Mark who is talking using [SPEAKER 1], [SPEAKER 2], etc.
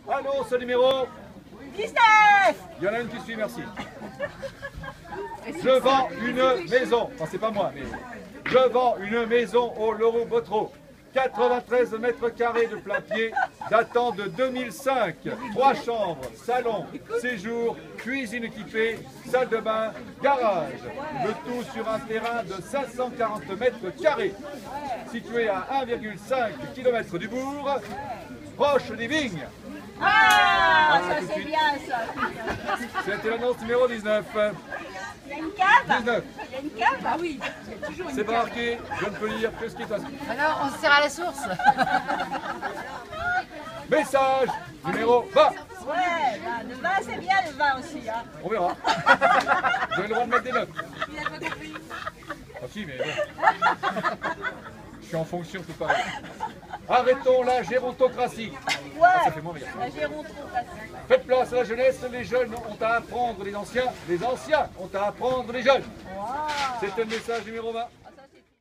[SPEAKER 1] Annonce numéro
[SPEAKER 2] 19.
[SPEAKER 1] Il y en a une qui suit, merci. Je vends une maison. Enfin, c'est pas moi, mais je vends une maison au Leroux Botreau. 93 mètres carrés de plein pied, datant de 2005. 3 chambres, salon, séjour, cuisine équipée, salle de bain, garage. Le tout sur un terrain de 540 mètres carrés, situé à 1,5 km du bourg, proche des vignes.
[SPEAKER 2] Ah,
[SPEAKER 1] Voilà,
[SPEAKER 2] ça
[SPEAKER 1] tout de
[SPEAKER 2] c'est
[SPEAKER 1] suite.
[SPEAKER 2] bien ça.
[SPEAKER 1] C'était l'annonce numéro 19.
[SPEAKER 2] Il y a une cave.
[SPEAKER 1] 19.
[SPEAKER 2] Il y a une cave. Ah oui, il y a toujours une
[SPEAKER 1] C'est
[SPEAKER 2] cave.
[SPEAKER 1] pas marqué, je ne peux lire que ce qui est inscrit.
[SPEAKER 3] Alors, on se sert à la source.
[SPEAKER 1] Message numéro 20.
[SPEAKER 2] Ouais, bah, le vin c'est bien le vin aussi. Hein.
[SPEAKER 1] On verra. Vous avez le droit de mettre des notes.
[SPEAKER 2] Il n'a pas compris.
[SPEAKER 1] Ah si, mais bon. Je suis en fonction, tout pareil. Arrêtons la gérontocratie.
[SPEAKER 2] Ouais,
[SPEAKER 1] Ça fait moins bien.
[SPEAKER 2] la gérontocratie.
[SPEAKER 1] Faites place à la jeunesse, les jeunes ont à apprendre les anciens ont à apprendre les jeunes.
[SPEAKER 2] Wow.
[SPEAKER 1] C'était le message numéro 20.
[SPEAKER 2] Ah, ça, c'est